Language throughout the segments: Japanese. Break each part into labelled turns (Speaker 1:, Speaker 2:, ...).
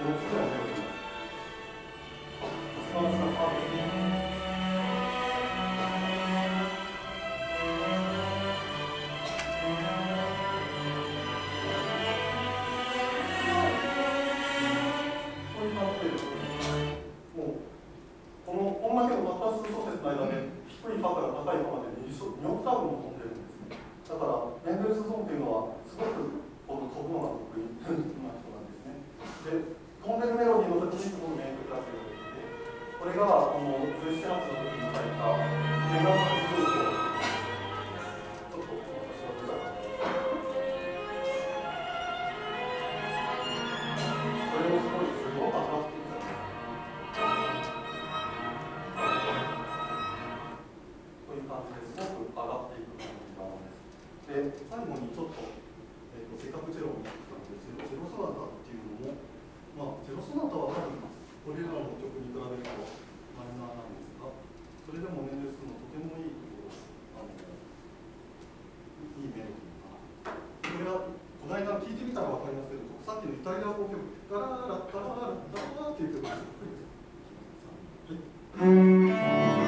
Speaker 1: この次のメロディー一番下のパーですね。こういう感じで、もうこのこんだけのたった数小節の間で低いファから高いファまで2オクターブも飛んでるんですね。だからメンデルスゾーンというのはすごく飛ぶのが得意な人なんですね。で、飛んでるメロディーの時にすごくメインクラスが出てきて、これが11月の時に書いたメガマン空想。ちょっと私は見たかった。これもすごい上がっていく。という感じですごく上がっていく感じがあるんです。で、最後にちょっと、せっかくチェロを見てきたので、チェロソナタっていうのも、チェロソナタは多分これらの曲に比べるとマイナーなんですが、それでもメンデルスのとてもいいいいメロディーが、これはこの間聴いてみたら分かりますけど、さっきのイタリア語曲、ガララガララガラっていう曲がすごくいいです。はい。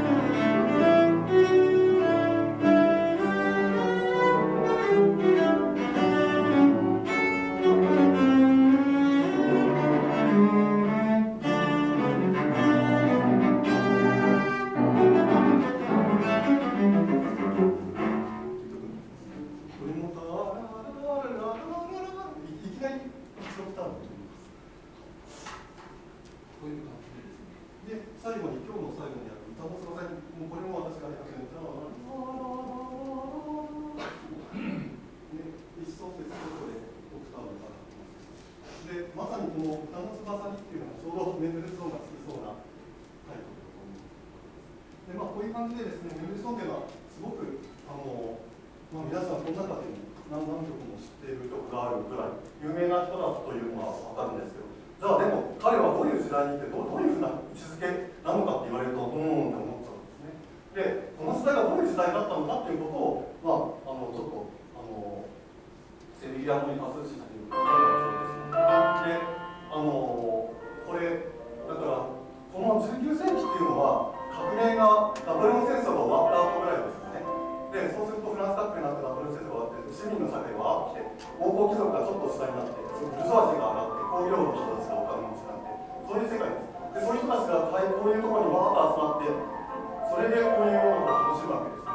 Speaker 1: 皆さんこの中で何曲も知っている曲があるぐらい有名な人だというのは分かるんですけど、じゃあでも彼はどういう時代にいてどういうふうな位置づけなのかって言われるとって思っちゃうんですね。で、この時代がどういう時代だったのかっていうことを、ちょっとセルギア語にパスしたということですね。で、これだからこの19世紀っていうのは革命がナポレオン戦争が終わった後ぐらいですよね。で、そうするとフランス革命になってナポレオン戦争が終わって市民の社会がわーってきて、王侯貴族がちょっと下になって、ブルゾワジーが上がって工業の人たちがお金持ちになって、そういう世界です。で、そういう人たちがこういうところにわーっと集まって、それでこういうものを楽しむわけです。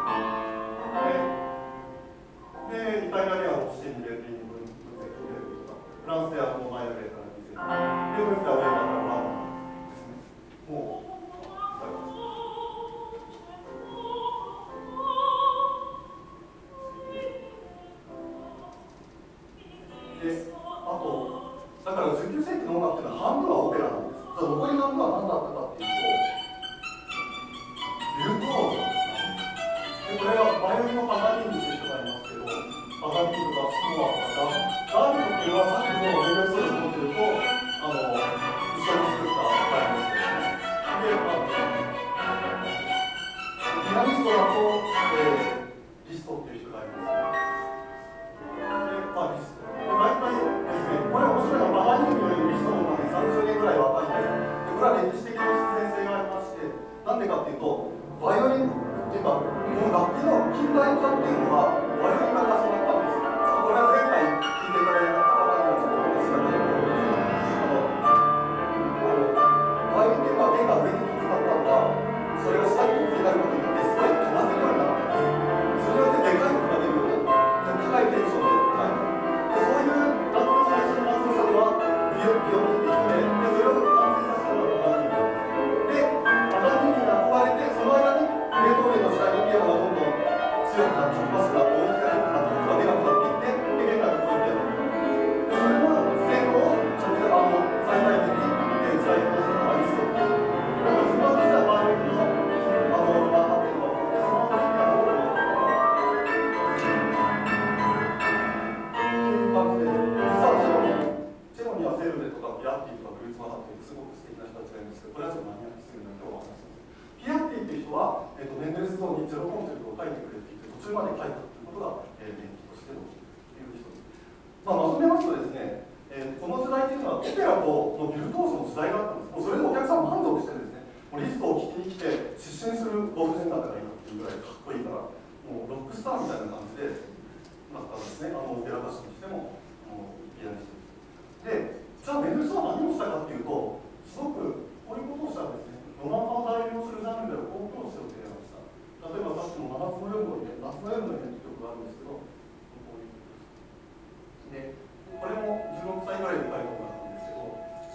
Speaker 1: で、イタリアではシンデレリング、ブゼクレルとか、フランスではマイヤレーからビゼクレル、で、ドイツではウェーバーからワーナーですね。もうで、あと、だから19世紀の音楽っていうのは半分はオペラなんです。じゃあ残りの半分は何だったかっていうと、ビュートーズなんです。で、これはバイオリンのパガニーニという人がいますけど、パガニーニとかスコアとか、ガールドっていうのはさっきのレベルストーリー持ってると、一緒に作ったバイオリンですね。で、ピアニストだと、リストっていう人がいます。で、リスト。大体ですね、これ面白いのは、バハニーニよりリストの方が30年ぐらい若いんです。で、これは歴史的な必然性がありまして、なんでかっていうと、バイオリンっていうか、この楽器の近代化っていうのは、バイオリンから始まったんです。これは前回聞いていただいた方にはちょっと話が出ると思うんですけど、バイオリンっていうのは弦が上にぶつかったのが、それが下にぶつかることによって、すごい飛ばせるようになったんです。それによってでかい音が出るようになった。高いテンションで、そういう楽器の最初の発想者はビオリンって言って、でそれを完成させたのがパガニーニで、パガニーニに憧れて、その間にベートーベンの時代にピアノがどんどん強くなって、バスが音域が良くなって、音が出なくなっていって、で、弦がこういうピアノになって、それの性能を最大限に伝えようとしたのがリストっていう。だからその私はバイオリンのマンハッテンが起こって、その後にピアノを起こってチェロにはセルベとかピアッティとかブルーツマハッティすごく素敵な人たちがいるんですけど、これはちょっとマニアックすぎるので今日はお話します。ピアッティっていう人は、メンデルスゾーンにチェロコンチェルトを書いてくれって言って途中まで書いたということが、伝記としてのいう人です。まとめますとですね、 この時代っていうのはオペラとビルドースの時代があったんです。もうそれでお客さん満足してですね、もうリストを聴きに来て失神するご婦人方がいたっていうぐらいかっこいいから、もうロックスターみたいな感じでなったんですね。オペラ歌手にしてもピアニストで。じゃあメンデルスは何をしたかっていうと、すごくこういうことをしたんですね。ロマン派を代表するジャンルである交響詩を提案した。例えばさっきの真夏の夜の夢、夏の夜の夢って曲があるんですけど、こういう曲です。でこれも16歳ぐらいで書いた音楽なんですけど、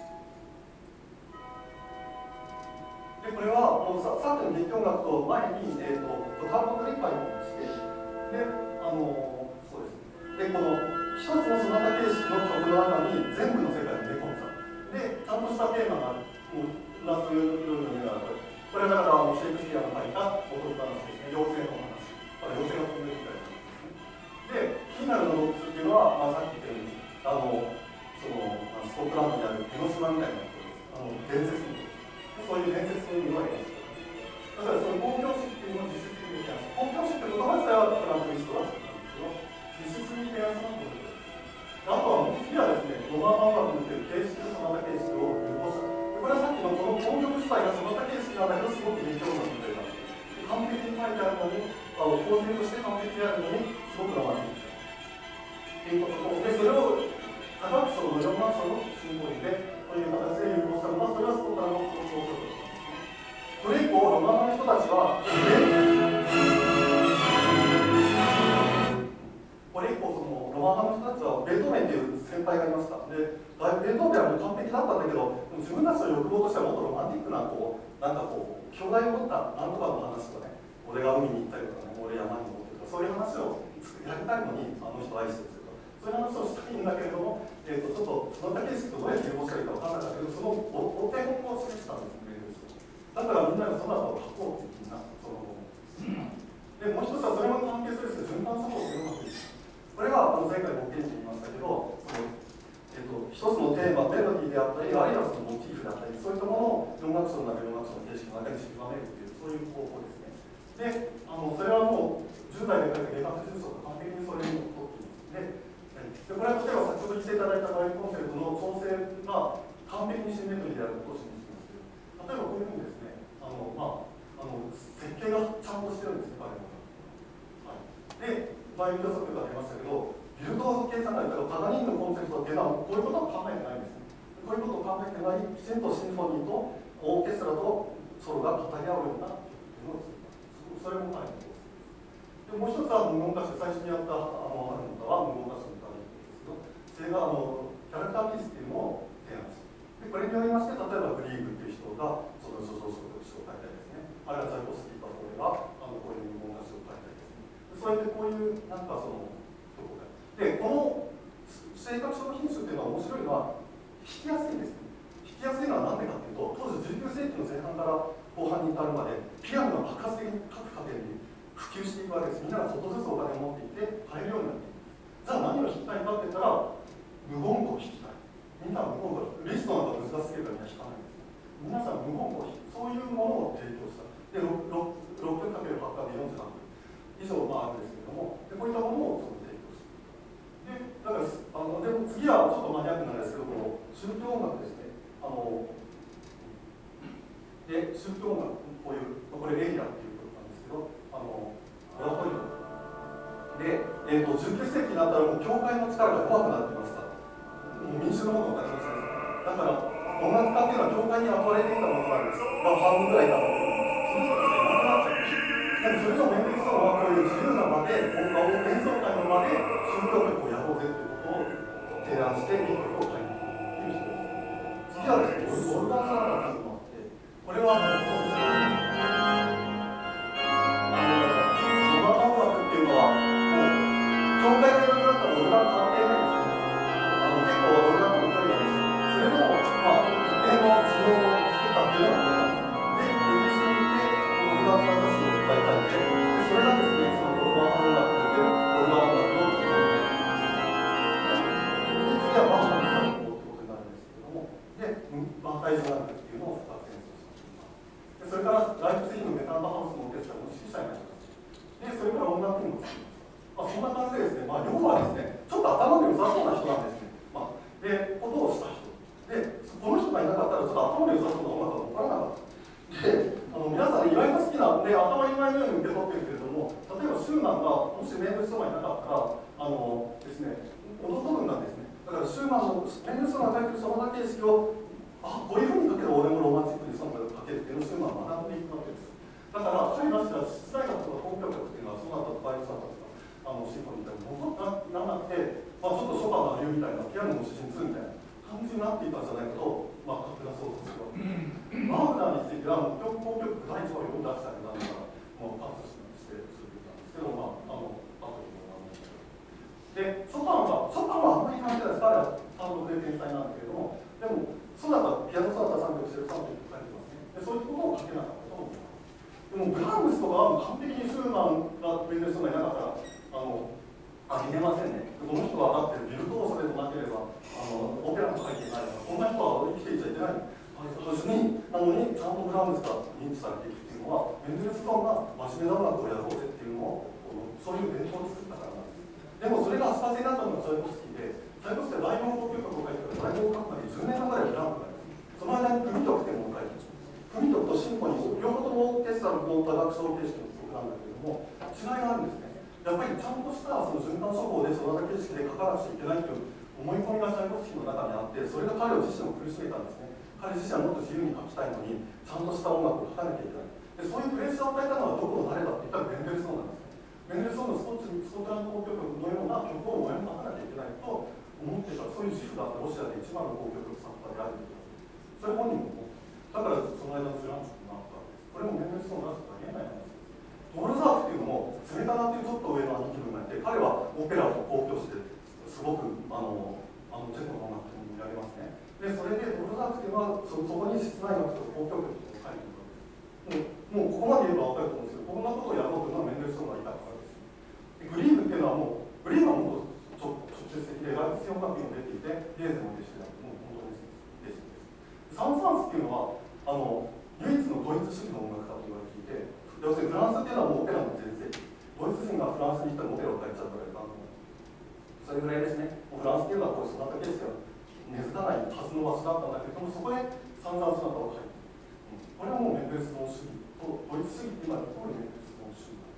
Speaker 1: でこれはさっきの劇音楽と前に、単語の理解をして、でそうですね、でこの一つのソナタ形式の曲の中に全部の世界を入れ込んだ。でちゃんとしたテーマがある。もう夏の夜の夢がある。これはだからシェイクスピアの書いたおとぎ話ですね。妖精の話。妖精が飛んでるみたいな話ですね。で気になるのっていうのは、さっき言ったようにスコットランドにある江ノ島みたいなところです。伝説のそういう伝説の意味があります。だからその交響詩っていうのを実質的に提案する。交響詩って言葉自体はフランスリストが作ったんですけど、実質に提案するのはこういうことです。あとは次はですね、ロマン音楽という形式とその他形式を融合した。これはさっきのこの交響自体がその他形式なんだけど、すごく劇音楽みたいな。完璧に書いてあるのに、構成として完璧であるのに、すごくロマンティック。っていうことで、それを科学賞の4番賞のシンボリでという形で融合したのが、それはスコットランドの交響曲ですね。それ以降、ロマンの人たちは、これ以降、ロマン派の人たちはベートーベンという先輩がいました。で、ベートーベンはもう完璧だったんだけど、自分たちの欲望としてはもっとロマンティックな、兄弟を持ったなんとかの話とかね、俺が海に行ったりとかね、俺山に登ってとか、そういう話をやりたいのに、あの人愛してるとか、そういう話をしたいんだけれども、ちょっとその竹内とどうやって融合したらいいか分からなかったけど、そのお手本を示したんですね。だからみんながその後を書こうってみんな、で、もう一つはそれも関係する循環作法というのがこれが前回僕現地に言いましたけど、一つのテーマ、メロディーであったり、あるいはそのモチーフであったり、そういったものを4楽章の中で4楽章の形式の中に縮めるという、そういう方法ですね。で、それはもう10代で書いた外学術とか完璧にそれにのっとっています。で、これは例えば先ほど言っていただいたバイオコンセプトの調整が完璧にシンメトリーであることを示していますけど、例えばこういうふうにですね、設計がちゃんとしてるんですね、バイオコンセプト。はい、で、バイオ予測が出ましたけど、ビルドーズ計算が言ったらパガニーニのコンセプトっていうのはこういうことを考えてないんですね。こういうことを考えてない、きちんとシンフォニーとオーケストラとソロが語り合うような曲っていうのを作った。それも彼のことです。でもう一つは無言歌手、最初にやったある歌は無言歌手の歌ですけど、それがキャラクターピースっていうのを提案して、でこれによりまして、例えばグリーグっていう人がその叙情書を書いたりですね、あるいはチャイコフスキーとかがこういう無言歌手を書いたりですね、そうやってこういうなんかそので、この性格書の品種っていうのは面白いのは弾きやすいんですね。弾きやすいのは何でかっていうと、当時19世紀の前半から後半に至るまでピアノが爆発的に各家庭に普及していくわけです。みんながちょっとずつお金を持っていて買えるようになっていく。じゃあ何を弾きたいかって言ったら無言語を弾きたい。みんな無言語、リストなんか難しすぎるからみんな弾かないんです。皆さん無言語を弾く、そういうものを提供した。で、6曲かける8かで48分以上あるんですけれども、でこういったものをで、だからでも次はちょっとマニアックなんですけど、この宗教音楽ですね。で、宗教音楽、これエイラっていう曲なんですけど、オラトリオで、19世紀になったらもう教会の力が弱くなってました。もう民主のものがなくなっちゃいました。だから音楽家っていうのは教会に憧れていたものなんですが、半分ぐらいいたんだけど、その人たちがなくなっちゃいました。でもそれでもメンデルストーンはこういう自由な場で、演奏会の場で宗教曲をやろうぜということを提案していい曲を書いている人です。次はですね、オルガンサーラーというのがあって、これはロマン音楽っていうのはもう教会がいなくなったらオルガン変わっていないんですね。結構オルガンの歌がです。それでも一定の需要を作ったっていうのがこれなんです。で、イギリスに行ってオルガンサーラーを歌いたいんで、それがですね、そのロマン音楽というオルガン音楽の基本になります。次はバッハの最高ということになるんですけれども、で、バッハイズナルクっていうのを2つ演奏しています。でそれからライプツィヒのメタンバハウスのオーケストラの指揮者になります。で、それから音楽にも作ります。そんな感じでですね、要はですね、ちょっと頭の良さそうな人なんですね。で、 頭に良さそうな音楽が分からなかった。で、皆さん意外と好きなで頭いっぱいのように受け取ってるけれども、例えばシューマンがもしメンデルストーンがいなかったらですね、踊っとるんなんですね。だからシューマンのメンデルストーンが書いてるその形式をこういうふうに書ける俺もロマンチックにその書けるっていうのをシューマンは学んでいくわけです。だから彼らしたら出題学とか交響曲っていうのはその後バイオソナタとかシンフォニーみたいなものにならなくて、ちょっとショパンが言うみたいなピアノの指針2みたいな感じになっていたんじゃないかと、勝手な想像ですけど、ワーグナーについては交響曲第1話を読んだしたりなんかもうパスしてするんですけど、後でもで、ショパンはあんまり関係ないです。彼は単独で天才なんだけれども、でもソナタ、ピアノソナタ3曲してる3曲書いてますね。で、そういうことを書けなかったと思います。でもブラームスとかは完璧にシューマンがメンデルストーンがいなかったら見れませんね。この人はだってビルドーソでもなければオペラも書いていないからこんな人は生きていちゃいけない。なのにちゃんとブラームスが認知されていくっていうのはメンデルストーンが真面目な音楽をやろうぜっていうのをそういう伝統を作ったからなんです。でもそれがスパセになったのがチャイコフスキーで、チャイコフスキーは第4交響曲を書いてから第5を書くまで10年間ぐらいブランクがあります。その間に組曲っていうものを書いてます。組曲とシンフォニー両方ともオーケストラの多楽章形式の曲なんだけれども違いがあるんですね。やっぱりちゃんとしたその循環処方でその形式で書かなくちゃいけないという思い込みがチャイコフスキーの中にあって、それが彼自身を苦しめたんですね。彼自身はもっと自由に書きたいのにちゃんとした音楽を書かなきゃいけない。でそういうプレッシャーを与えたのはどこの誰だって言ったらメンデルストーンなんですね。メンデルストーンのスコットランド交響曲のような曲を親に書かなきゃいけないと思ってた、そういう自負があったロシアで一番の交響曲作家であるという、それ本人もだからその間のフランスになったわけです。これもメンデルストーンらしくありえない話です。ドルザークっていうのもスメタナっていうちょっと上の兄貴分がいて、彼はオペラと交響してすごくチェコの音楽と見られますね。でそれでドルザークっていうのはそこに室内楽と交響曲と書いてるわけです。もうここまで言えば分かると思うんですけど、こんなことをやろうというのはメンデルストーンがいたからです。でグリーブっていうのはもうグリーブはもっと直接的でライツ音楽にも出ていてレーゼンも弟子であってもう本当に弟子です。サン・サンスっていうのは唯一のドイツ主義の音楽家と言われていて、要するにフランスっていうのはもうオペラの全盛期、ドイツ人がフランスに行ったらオペラを書いちゃうからそれぐらいですね。フランスっていうのはこういうソナタ形式が根付かないはずの場所だったんだけれども、そこでサンザンソナタを書いている。これはもうメンデルストーン主義とドイツ主義っていうのはイコールメンデルストーン主義なんです。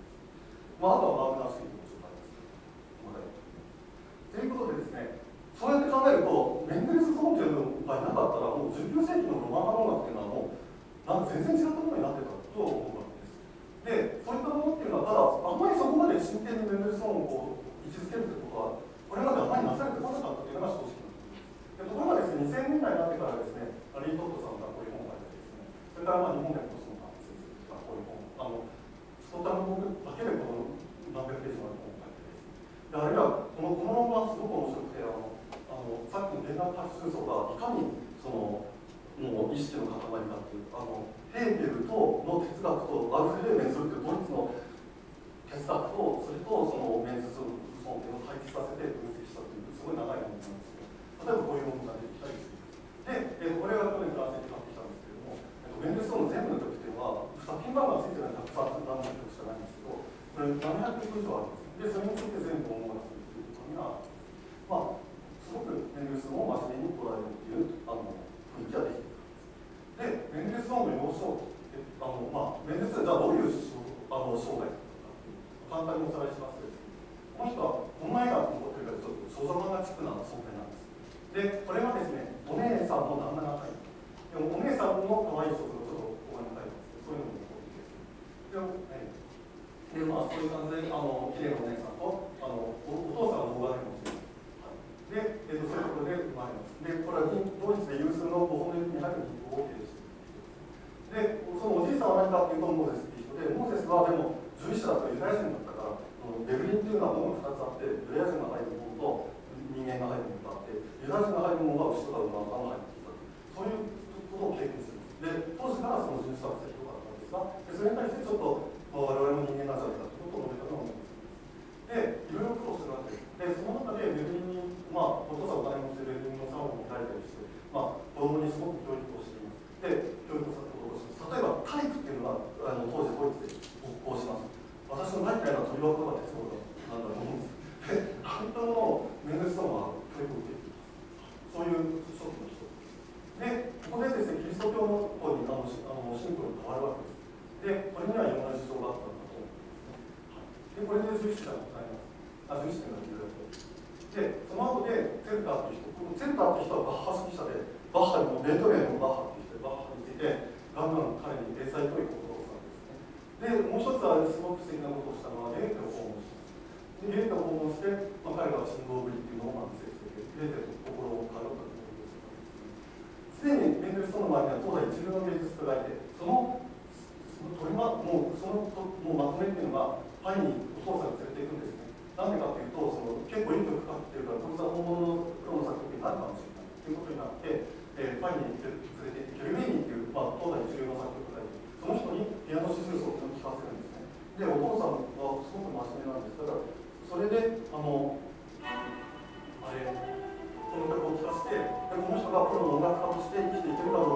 Speaker 1: あとはワーグナー主義もちょっとあります。ということでですね、そうやって考えるとメンデルストーンというのがいなかったらもう19世紀のロマン派の音楽っていうのはもうなんか全然違ったものになってたと思うわけです。で、そういったものっていうのはただあんまりそこまで真剣にメンデルストーンを位置づけるということはこれまであまりなされてこなかったというのが正直なところです。ところがですね、2000年代になってからですね、リー・トッドさんがこういう本を書いてですね、それから日本でもその先生がこういう本、スコットランド語だけでこの何百ページの本を書いてですね、あるいはこの論文はすごく面白くて、さっきの弦楽発数層がいかにそのもう意識の塊だっていう、ヘーゲルとの哲学とアルフレーメンスというドイツの哲学とそれとそのメンズスーソンっていうのを対立させて分析したというすごい長い本なんですけど、例えばこういうものが出てきたりする。で、これが去年フランスに買ってきたんですけれども、メンデルストーンの全部の曲っていうのは作品番号がついてない130何曲しかないんですけど、これ700曲以上あるんです。で、それについて全部思い出すということには、すごくメンデルストーンを真面目に捉えるっていう雰囲気ができている。で、メンデルストーンの幼少期って、メンデルストーンじゃあどういう生涯簡単におさらいしますと、この人は女映画のというかちょっと少女漫画チックな存在なんです。で、これはですね、お姉さんの旦那が書いてでもお姉さんの可愛い小説をちょっとここに書いてますけど、そういうのもこういうです。で、そういう感じで、綺麗なお姉さんとお父さんの動画でもしてます。で、そういうことで生まれます。で、これはドイツで有数の5本の指に入る日本を経営している。で、そのおじいさんは何かっていうとモーゼスっていう人で、モーゼスはでも獣医者だとユダヤ人だったから、ベルリンっていうのは門が2つあって、ユダヤ人が入る門と人間が入る門があって、ユダヤ人が入る門は牛とか馬が入っていた。そういうことを経験する。で、当時からその獣医者は良かったんですが、それに対してちょっと我々も人間なんじゃないかということを述べたのがモーゼスです。で、いろいろ苦労するわけです。で、その中でベルリンに、お父さんお金持ちでベルリンのサロンを開いたりして、子供にすごく教育をしています。で、教育をさせてことをします。例えば、体育っていうのは、当時ドイツで勃興します。私の大体の鳥箱とか鉄棒なんだと思うんです。で、ああいったものをメンデルストーンは教育を受けています。そういう初期の人。で、ここでですね、キリスト教で、これにはいろんな事情があったんだと思うんですね。で、これで11点が答えます。11点が理由だと。で、その後で、ツェルターという人、このツェルターという人はバッハ好き者で、バッハにもベートーベンのバッハという人で、バッハについて、ガンガン彼に英才教育を施したんですね。で、もう一つはすごく素敵なことをしたのは、ゲーテを訪問します。でゲーテを訪問して、彼が振動ぶりっていうのを見せつけて、ゲーテの心を通ったということです。すでにベンデルストンの周りには東西一流の芸術家がいて、もうまとめっていうのがパリにお父さんを連れていくんですね。なんでかっていうと、結構いい曲かかってるから、こいつは本物のプロの作曲になるかもしれないということになって、パリに連れて行って、ケルベーニっていう、東西一流の作曲家がいて、その人にピアノシス奏を聴かせるんですね。で、お父さんはすごく真面目なんです。だから、それで、この曲を聴かせて、でこの人がプロの音楽家として生きていけるかど